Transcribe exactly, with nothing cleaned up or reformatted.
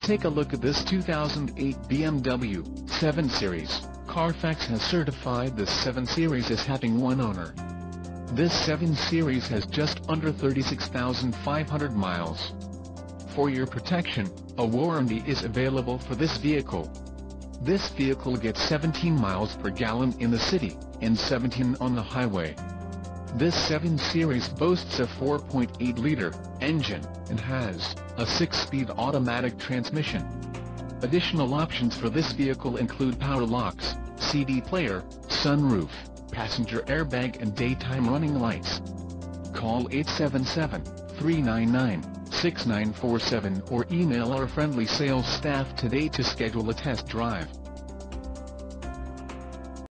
Take a look at this two thousand eight B M W seven Series. Carfax has certified this seven Series as having one owner. This seven Series has just under thirty-six thousand five hundred miles. For your protection, a warranty is available for this vehicle. This vehicle gets seventeen miles per gallon in the city, and seventeen on the highway. This seven Series boasts a four point eight liter engine, and has a six-speed automatic transmission. Additional options for this vehicle include power locks, C D player, sunroof, passenger airbag and daytime running lights. Call eight seven seven, three nine nine, six nine four seven or email our friendly sales staff today to schedule a test drive.